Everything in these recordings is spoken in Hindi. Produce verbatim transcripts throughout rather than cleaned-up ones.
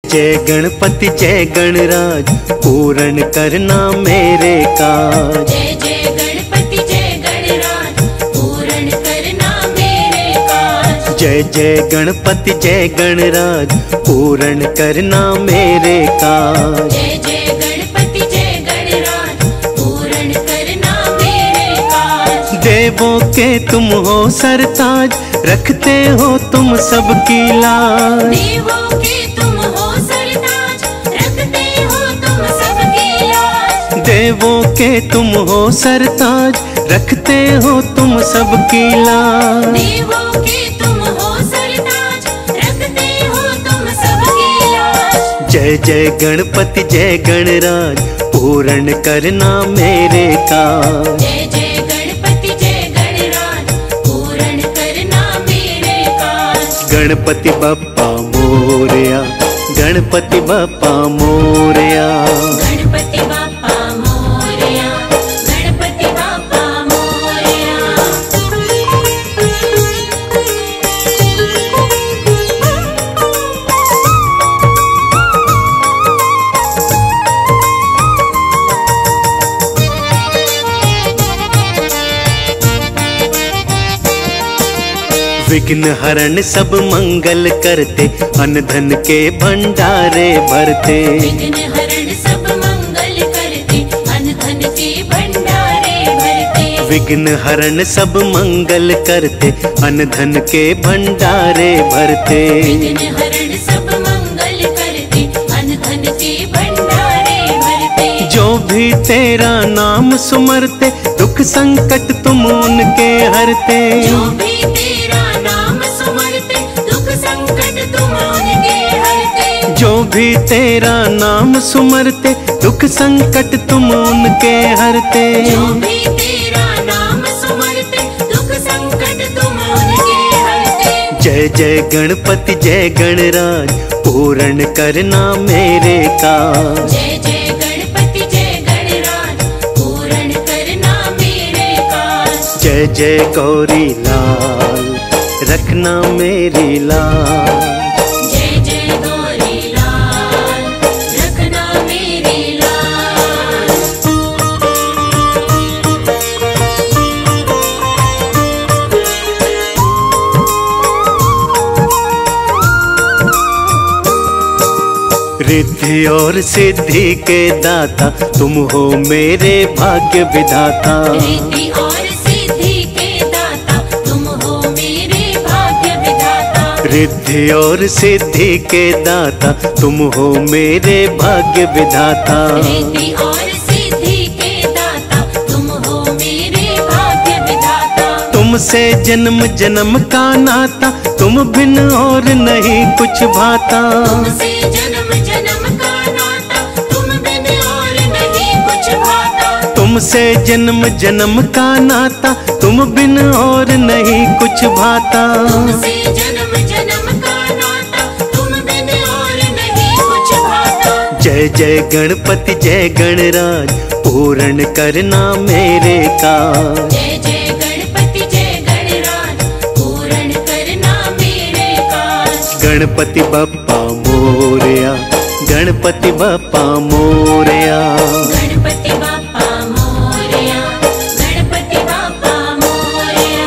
जय गणपति जय गणराज पूर्ण करना मेरे काज। जय जय गणपति जय गणराज पूर्ण करना मेरे काज। जय जय गणपति जय गणराज पूर्ण करना मेरे काज। जय जय गणपति जय गणराज पूर्ण करना मेरे काज। देवों के तुम हो सरताज रखते हो तुम सबकी लाज। देवों के तुम हो सरताज रखते हो तुम सबकी लाज। देवों के तुम हो सरताज रखते हो तुम सबकी लाज। देवों के तुम हो सरताज रखते हो तुम सबकी लाज। जय जय गणपति जय गणराज पूर्ण करना मेरे काज। जय जय गणपति जय गणराज पूर्ण करना मेरे काज। गणपति बप्पा मोरया गणपति बप्पा मोरया। गणपति बाप्पा मोरया गणपति बाप्पा मोरया। विघ्न हरण सब मंगल करते अन्न धन के भंडारे भरते। विघ्न हरण सब मंगल करते अन्न धन के भंडारे भरते। विघ्न हरण सब मंगल करते अन्न धन के भंडारे भरते। विघ्न हरण सब मंगल करते अन्न धन के भंडारे भरते। जो भी तेरा नाम सुमरते दुख संकट तुम उनके हरते। जो भी तेरा नाम सुमरते दुख संकट तुम उनके हरते। जो भी तेरा नाम सुमरते दुख संकट तुम उनके हरते। जो भी तेरा नाम सुमरते दुख संकट तुम उनके हरते। जय जय गणपति जय गणराज पूर्ण करना मेरे काज। जय जय गणपति जय गणराज पूर्ण करना मेरे काज। जय जय गौरी लाल रखना मेरी लाज। जय जय गौरी लाल रखना मेरी लाल। रिद्धि और सिद्धि के दाता तुम हो मेरे भाग्य विधाता। रिद्धि और सिद्धि के दाता तुम हो मेरे भाग्य विधाता। रिद्धि और सिद्धि के दाता तुम हो मेरे भाग्य विधाता। रिद्धि और सिद्धि के दाता तुम हो मेरे भाग्य विधाता। तुमसे जन्म जन्म का नाता तुम बिन और नहीं कुछ भाता। तुमसे जन्म जन्म का नाता तुम बिन और नहीं कुछ भाता। तुमसे जन्म जन्म का नाता तुम बिन और नहीं कुछ भाता। तुमसे जन्म जन्म का नाता तुम बिन और नहीं कुछ भाता। जय जय गणपति जय गणराज पूर्ण करना मेरे काज। जय जय गणपति जय गणराज पूर्ण करना मेरे काज। गणपति बप्पा मोरया गणपति बप्पा मोरया। गणपति बाप्पा मोरया गणपति बाप्पा मोरया।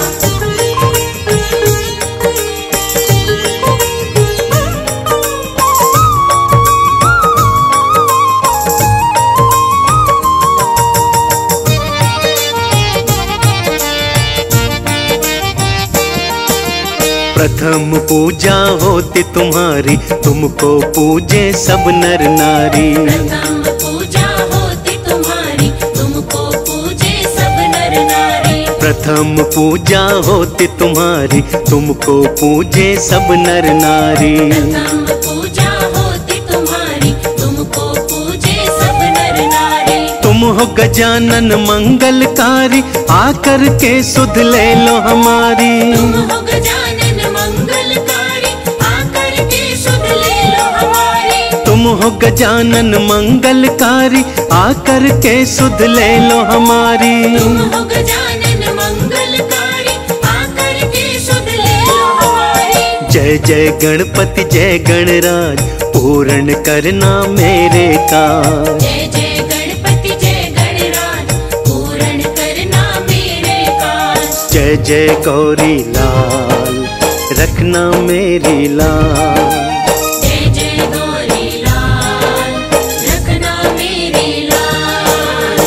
प्रथम पूजा होती तुम्हारी तुमको पूजे सब नर नारी। प्रथम पूजा होती तुम्हारी तुमको पूजे सब नर नारी। प्रथम पूजा होती तुम्हारी तुमको पूजे सब नर नारी। प्रथम पूजा होती तुम्हारी तुमको पूजे सब नर नारी। तुम हो गजानन मंगलकारी आकर के सुध ले लो हमारी। तुम हो गजानन मंगलकारी आकर के सुध ले लो हमारी। तुम हो गजानन मंगलकारी आकर के सुध ले लो हमारी। तुम हो गजानन मंगलकारी आकर के सुध ले लो हमारी। जय जय गणपति जय गणराज पूर्ण पूर्ण करना मेरे काज। जय जय गणपति जय गणराज पूर्ण करना मेरे काज। जय जय गौरी लाल रखना मेरी लाल। जय जय गौरी लाल रखना मेरी लाल।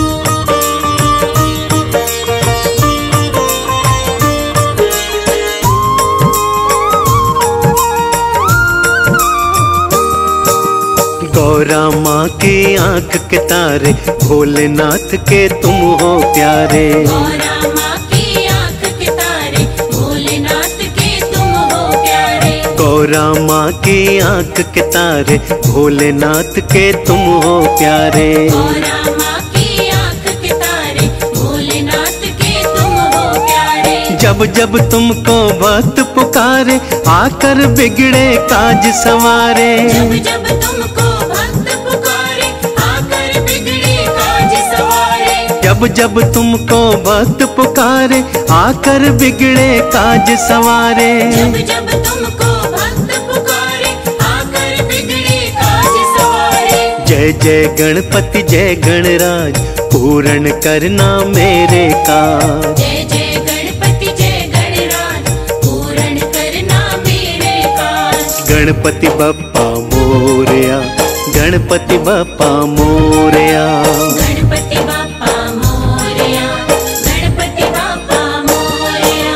गौरा माँ की आंख के तारे भोलेनाथ के तुम हो प्यारे। गौरा माँ की आंख के तारे भोलेनाथ के तुम हो प्यारे। गौरा माँ की आंख के तारे भोलेनाथ के तुम हो प्यारे। गौरा माँ की आंख के तारे भोलेनाथ के तुम हो प्यारे। जब जब तुमको भक्त पुकारे आकर बिगड़े काज सवारे। जब जब तुमको भक्त पुकारे आकर बिगड़े काज सवारे। जब जब तुमको भक्त पुकारे आकर बिगड़े काज सवारे। जब जब तुमको भक्त पुकारे आकर बिगड़े काज सवारे। जय जय गणपति जय गणराज पूर्ण करना मेरे काज। जय जय गणपति जय गणराज पूर्ण करना मेरे काज। गणपति बप्पा मोरया गणपति बप्पा मोरया। गणपति बाप्पा मोरया गणपति बाप्पा मोरया।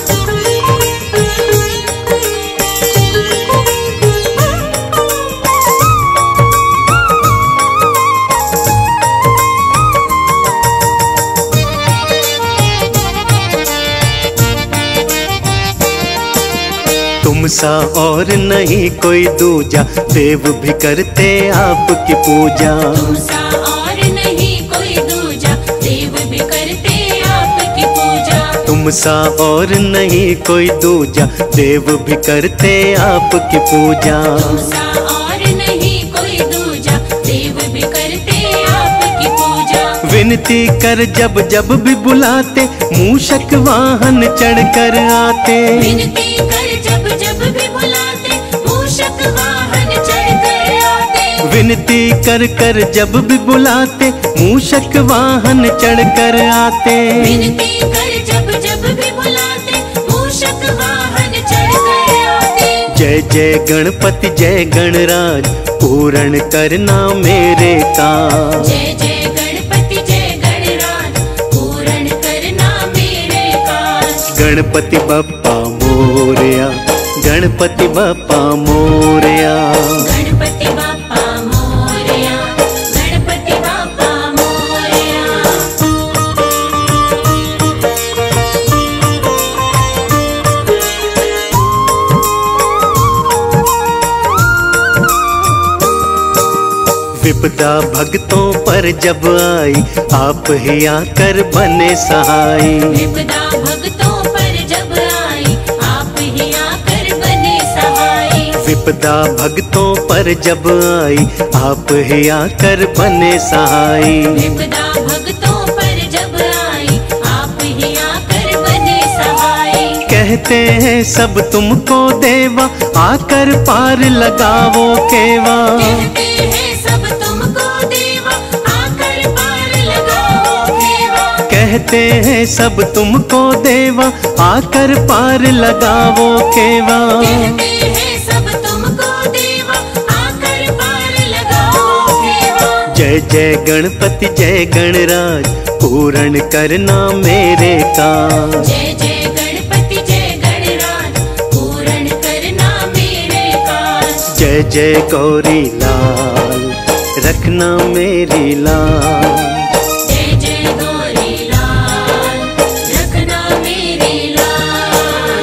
तुम सा और नहीं कोई दूजा देव भी करते आपकी पूजा। तुम सा और नहीं कोई दूजा देव भी करते आपकी पूजा। तुम सा और नहीं कोई दूजा देव भी करते आपकी पूजा। तुम सा और नहीं कोई दूजा देव भी करते आपकी पूजा। विनती कर जब जब भी बुलाते मूषक वाहन चढ़ कर आते। विनती कर जब जब भी बुलाते मूषक वाहन चढ़ कर आते। विनती कर कर जब भी बुलाते मूषक वाहन चढ़ कर आते। विनती कर जब जब भी बुलाते मूषक वाहन चढ़ कर आते। जय जय गणपति जय गणराज पूर्ण करना मेरे काज। जय जय गणपति जय गणराज पूर्ण करना मेरे काज। गणपति बप्पा मोरया गणपति बप्पा मोरया। गणपति बाप्पा मोरया गणपति बाप्पा मोरया। विपदा भक्तों पर जब आई आप ही आकर बने सहाय। विपदा भक्तों पर जब आई आप ही आकर बने सहाय। विपदा भक्तों पर जब आई आप ही आकर बने सहाय। विपदा भक्तों पर जब आई आप ही आकर बने सहाय। कहते हैं सब तुमको देवा आकर पार लगावो केवा। कहते हैं सब तुमको देवा आकर पार लगाओ केवा। कहते हैं सब तुमको देवा आकर पार लगावो केवा। कहते हैं सब तुमको देवा आकर पार लगाओ केवा। जय जय गणपति जय गणराज पूर्ण करना मेरे काज। जय जय गणपति जय गणराज पूर्ण करना मेरे काज। जय जय गौरी लाल रखना मेरी लाल। जय जय गौरी लाल रखना मेरी लाल।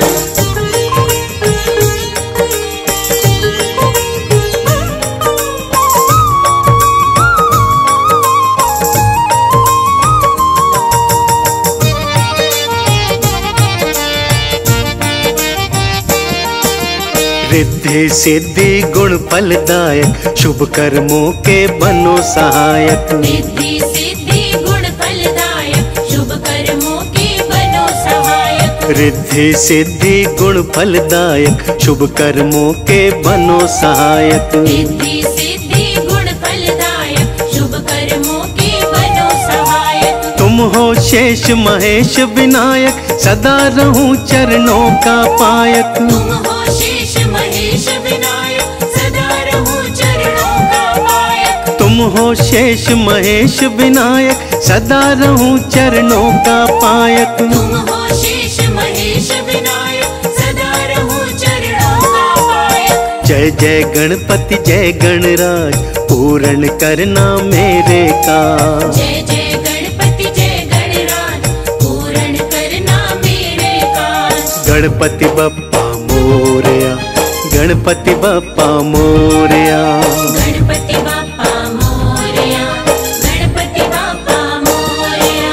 रिद्धि सिद्धि गुण फलदायक शुभ कर्मों के बनो सहायक। रिद्धि सिद्धि गुण फलदायक शुभ कर्मों के बनो सहायक। रिद्धि सिद्धि गुण फलदायक, शुभ कर्मों के बनो सहायक। रिद्धि सिद्धि गुण फलदायक, शुभ कर्मों के बनो सहायक। तुम हो शेष महेश विनायक, सदा रहूं चरणों का पायक। तुम हो शेष महेश विनायक, सदा रहूं चरणों का पायक। तुम हो शेष महेश विनायक, सदा रहूं चरणों का पायक। तुम हो शेष महेश विनायक, सदा रहूं चरणों का पायक। जय जय गणपति जय गणराज, पूर्ण करना मेरे काज। जय जय गणपति जय गणराज, पूर्ण करना मेरे काज। गणपति बप्पा मोरया, गणपति बप्पा मोरया। गणपति बाप्पा मोरया, गणपति बाप्पा मोरया।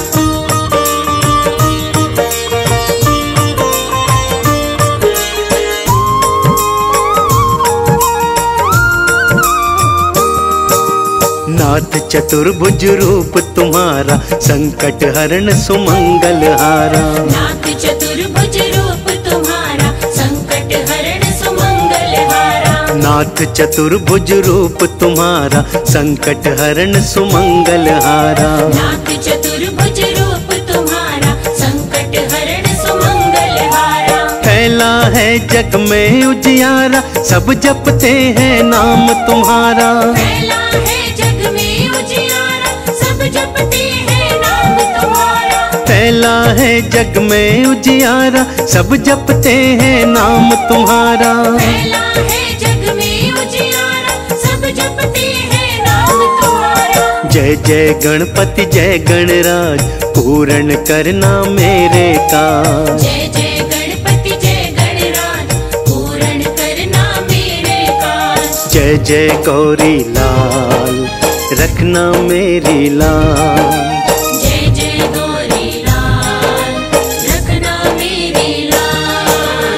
नाथ चतुर्भुज रूप तुम्हारा, संकट हरण सुमंगल हारा। नाथ चतुर्भुज रूप तुम्हारा, संकट हरण सुमंगल हारा। नाथ चतुर्भुज रूप तुम्हारा, संकट हरण सुमंगल हारा। नाथ चतुर्भुज रूप तुम्हारा, संकट हरण सुमंगल हारा। फैला है जग में उजियारा, सब जपते हैं नाम तुम्हारा। फैला है जग में उजियारा, सब जपते हैं नाम तुम्हारा। फैला है जग में उजियारा, सब जपते हैं नाम तुम्हारा। फैला है जग में उजियारा, सब जपते हैं नाम तुम्हारा। जय जय गणपति जय गणराज, पूर्ण करना मेरे काज। जय जय गणपति जय गणराज, पूर्ण करना मेरे काज। जय जय गौरी लाल, रखना मेरी लाज। जय जय गौरी लाल, रखना मेरी लाल।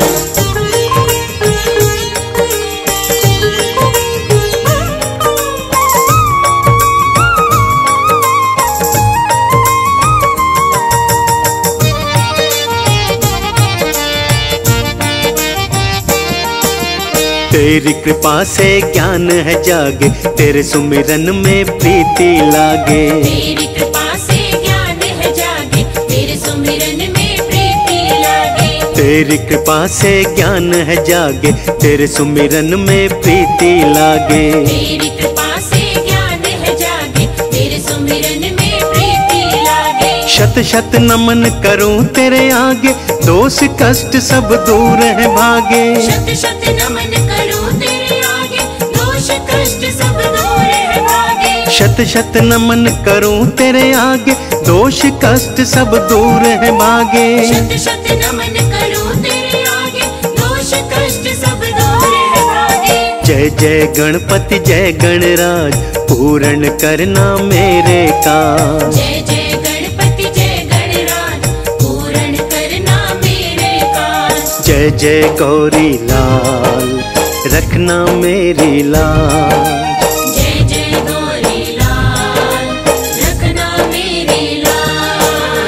तेरी कृपा से ज्ञान है जागे, तेरे सुमिरन में प्रीति लागे। तेरी कृपा से ज्ञान है जागे, तेरे सुमिरन में प्रीति लागे। तेरी कृपा से ज्ञान है जागे, तेरे सुमिरन में प्रीति लागे। तेरी कृपा से ज्ञान है जागे, तेरे सुमिरन में प्रीति लागे। शत शत नमन करूं तेरे आगे, दोष कष्ट सब दूर है भागे। शत शत नमन करूं तेरे आगे, दोष कष्ट सब दूर है भागे। शत शत नमन करूं तेरे आगे, दोष कष्ट सब दूर है भागे। शत शत नमन करूं तेरे आगे, दोष कष्ट सब दूर है भागे। जय जय गणपति जय गणराज, पूर्ण करना मेरे काज। जय जय गणपति जय गणराज, पूर्ण करना मेरे काज। जय जय गौरी लाल, रखना मेरी लाज। जय जय गौरी लाल, रखना मेरी लाल।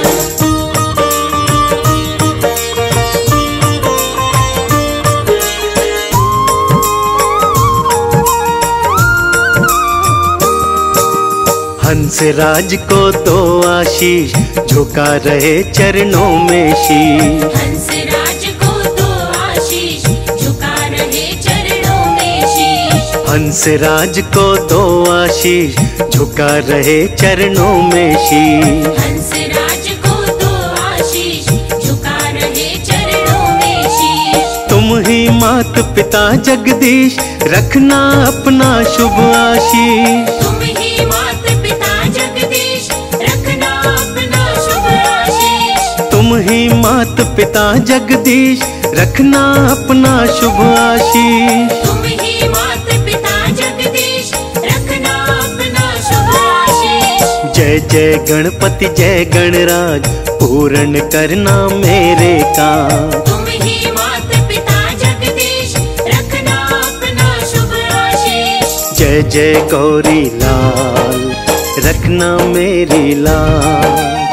हंस राज को दो आशीष, झुका रहे चरणों में शीश। हंस राज को दो आशीष, झुका रहे चरणों में शीश। हंस राज को दो आशीष, झुका रहे चरणों में शीश। हंस राज को दो आशीष, झुका रहे चरणों में शीश। तुम ही मात पिता जगदीश, रखना अपना शुभ आशीष। तुम ही मात पिता जगदीश, रखना अपना शुभ आशीष। तुम ही मात पिता जगदीश, रखना अपना शुभ आशीष। तुम ही मात पिता जगदीश, रखना अपना शुभ आशीष। जय जय गणपति जय गणराज, पूर्ण करना मेरे काज। तुम ही मात पिता जगदीश, रखना अपना शुभ आशीष। जय जय गौरी लाल, रखना मेरी लाज।